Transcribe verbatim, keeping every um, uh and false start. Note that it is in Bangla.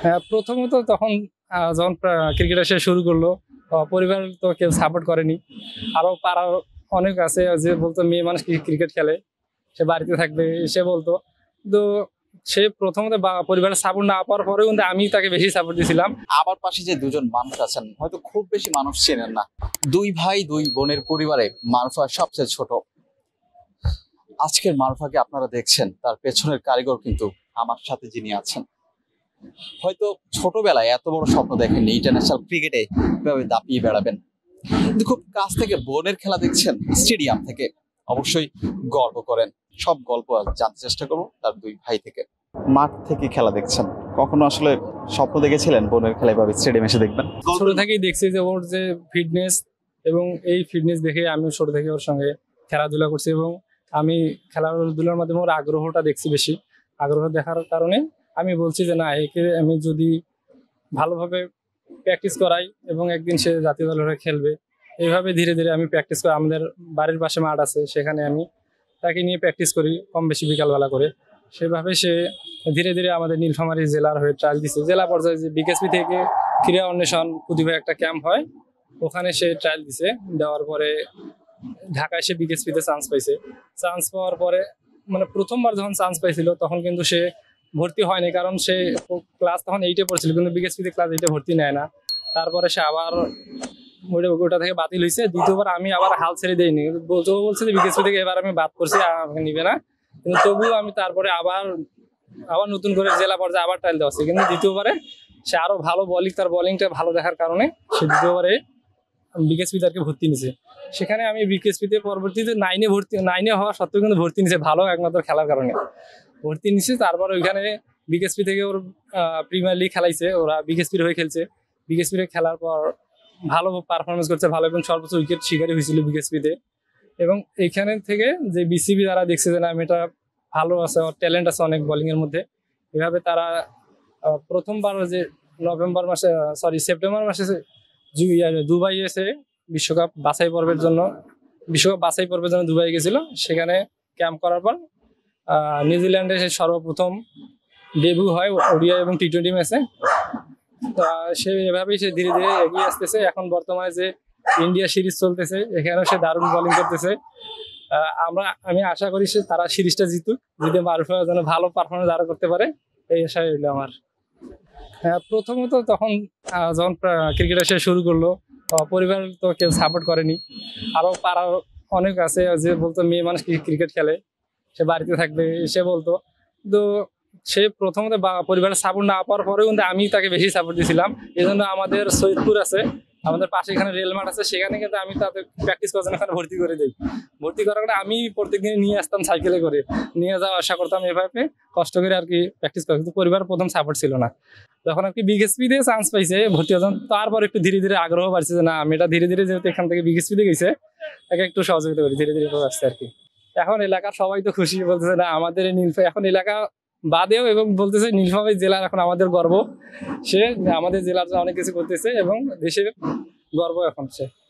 হ্যাঁ, প্রথমত তখন আহ, যখন ক্রিকেট সে শুরু করলো, আহ, পরিবার তো কেউ সাপোর্ট করেনি। আরো পাড়ার অনেক আছে যে বলতো মেয়ে মানুষ কি ক্রিকেট খেলে, সে বাড়িতে থাকবে, সে বলতো। তো সে প্রথমত বা- পরিবারের সাপোর্ট না পাওয়ার পরেও কিন্তু আমি তাকে বেশি সাপোর্ট দিয়েছিলাম। আমার পাশে যে দুজন মানুষ আছেন হয়তো খুব বেশি মানুষ চেনেন না। দুই ভাই দুই বোনের পরিবারে মারুফা সবচেয়ে ছোট। আজকের মারুফাকে আপনারা দেখছেন, তার পেছনের কারিগর কিন্তু আমার সাথে যিনি আছেন। হয়তো ছোটবেলায় এত বড় স্বপ্ন দেখেননি ইন্টারন্যাশনাল ক্রিকেটে এভাবে দাপিয়ে বেড়াবেন, কিন্তু খুব কাছ থেকে বোনের খেলা দেখছেন স্টেডিয়াম থেকে, অবশ্যই গর্ব করেন। সব গল্প আজ জানতে চেষ্টা করবো তার দুই ভাই থেকে। মাঠ থেকে খেলা দেখছেন, কখনো আসলে স্বপ্ন দেখেছিলেন বোনের খেলা এভাবে স্টেডিয়ামে এসে দেখবেন? ছোট থেকেই দেখছি যে ওর যে ফিটনেস, এবং এই ফিটনেস দেখে আমি ছোট থেকে ওর সঙ্গে খেলাধুলা করছি, এবং আমি খেলাধুলার মাধ্যমে ওর আগ্রহটা দেখছি বেশি। আগ্রহ দেখার কারণে আমি বলছি যে না, একে আমি যদি ভালোভাবে প্র্যাকটিস করাই এবং একদিন সে জাতীয় দলের হয়ে খেলবে, এইভাবে ধীরে ধীরে আমি প্র্যাকটিস করি। আমাদের বাড়ির পাশে মাঠ আছে, সেখানে আমি তাকে নিয়ে প্র্যাকটিস করি কম বেশি বিকালবেলা করে। সেভাবে সে ধীরে ধীরে আমাদের নীলফামারী জেলার হয়ে ট্রায়াল দিচ্ছে। জেলা পর্যায়ে যে বিকেএসপি থেকে ক্রীড়া অন্বেষণ প্রতিভা একটা ক্যাম্প হয়, ওখানে সে ট্রায়াল দিছে। দেওয়ার পরে ঢাকায় সে বিকেএসপিতে চান্স পাইছে। চান্স পাওয়ার পরে মানে প্রথমবার যখন চান্স পাইছিল তখন কিন্তু সে ভর্তি হয়নি, কারণ সে ক্লাস তখন এইটে পড়ছিল, কিন্তু বিকেএসপিতে ক্লাস এইটে ভর্তি নেয় না। তারপরে সে আবার ওটা থেকে বাতিল হয়েছে। দ্বিতীয়বার আমি আবার হাল ছেড়ে দিইনি, ও বলছে যে বিকেএসপি থেকে এবার আমি বাদ করছি, আমাকে নিবে না। কিন্তু তবুও আমি তারপরে আবার আবার নতুন করে জেলা পর্যায়ে আবার ট্রায়াল দেওয়া, কিন্তু দ্বিতীয়বারে সে আরো ভালো বলিং, তার বলিংটা ভালো দেখার কারণে সে দ্বিতীয়বারে বিকেএসপি তাকে ভর্তি নিছে। সেখানে আমি বিকেএসপিতে পরবর্তীতে নাইনে ভর্তি নাইনে হওয়া সত্ত্বেও কিন্তু ভর্তি নিছে, ভালো একমাত্র খেলার কারণে ভর্তি নিছে। তারপর ওইখানে বিকেএসপি থেকে ওর প্রিমিয়ার লিগ খেলাইছে, ওরা বিকেএসপির হয়ে খেলছে। বিকেএসপির হয়ে খেলার পর ভালো পারফরমেন্স করছে, ভালো এবং সর্বোচ্চ উইকেট শিকারী হয়েছিল বিকেএসপিতে। এবং এইখানে থেকে যে বিসিবি যারা দেখছে যে না এটা ভালো আছে, ওর ট্যালেন্ট আছে অনেক বোলিং এর মধ্যে, এভাবে তারা আহ, প্রথমবার যে নভেম্বর মাসে সরি সেপ্টেম্বর মাসে জু- ইয়া, দুবাই এসে বিশ্বকাপ বাছাই পর্বের জন্য বিশ্বকাপ বাছাই পর্বের জন্য দুবাই গেছিল। সেখানে ক্যাম্প করার পর আহ, নিউজিল্যান্ডে সে সর্বপ্রথম ডেবিউ হয় ওডিআই এবং টি টোয়েন্টি ম্যাচে। তা সে এভাবেই সে ধীরে ধীরে এগিয়ে আসতেছে। এখন বর্তমানে যে ইন্ডিয়া সিরিজ চলতেছে, এখানেও সে দারুণ বোলিং করতেছে। আহ, আমরা আমি আশা করি সে তারা সিরিজটা জিতুক, যদি মারুফা যেন ভালো পারফরমেন্স আরো করতে পারে, এই আশা রইল আমার। হ্যাঁ, প্রথমত তখন আহ, যখন ক্রিকেট সে শুরু করলো, আহ, পরিবার তো কেউ সাপোর্ট করেনি। আরো পাড়ার অনেক আছে যে বলতো মেয়ে মানুষ কি ক্রিকেট খেলে, সে বাড়িতে থাকবে, সে বলতো। তো সে প্রথমত বা- পরিবারের সাপোর্ট না পাওয়ার পরেও কিন্তু আমি তাকে বেশি সাপোর্ট দিয়েছিলাম। এই জন্য আমাদের সৈয়দপুর আছে, আমাদের পাশে এখানে রেল মাঠ আছে, সেখানে কিন্তু আমি তাদের প্র্যাকটিস করার জন্য এখানে ভর্তি করে দিই। ভর্তি করার পরে আমি প্রত্যেকদিন নিয়ে আসতাম সাইকেলে করে, নিয়ে যাওয়া আসা করতাম, এভাবে কষ্ট করে আর কি প্র্যাকটিস করা। কিন্তু পরিবার প্রথম সাপোর্ট ছিল না। যখন আর কি বিকেএসপি দিয়ে চান্স পাইছে ভর্তি হতাম, তারপর একটু ধীরে ধীরে আগ্রহ বাড়ছে যে না আমি এটা ধীরে ধীরে যেহেতু এখান থেকে বিকেএসপি দিয়ে গেছে, তাকে একটু সহযোগিতা করি, ধীরে ধীরে করে আসছে আর কি। এখন এলাকার সবাই তো খুশি, বলতেছে না আমাদের এই নীলফা এখন এলাকা বাদেও, এবং বলতেছে নীলফামারী জেলার এখন আমাদের গর্ব। সে আমাদের জেলার জন্য অনেক কিছু করতেছে এবং দেশের গর্ব এখন সে।